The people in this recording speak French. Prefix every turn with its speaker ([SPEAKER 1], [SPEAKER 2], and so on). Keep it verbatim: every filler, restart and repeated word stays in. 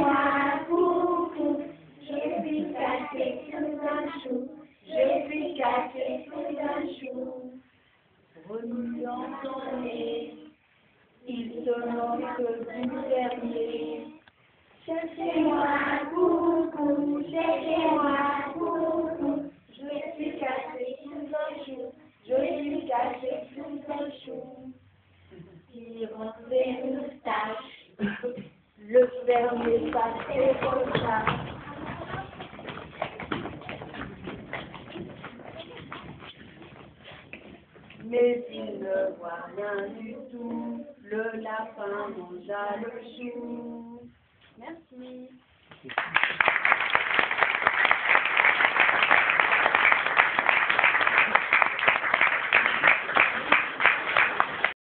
[SPEAKER 1] moi, coucou, je suis caché sous un chou, je suis caché sous un chou. Remuant son nez, il se moque du fermier. Cherchez-moi, coucou, cherchez-moi, coucou, je suis caché sous un chou, je suis caché sous un chou. Tirant ses moustaches, le fermier passait au chat. Mais il ne voit rien du tout, le lapin mangea le chou. Merci.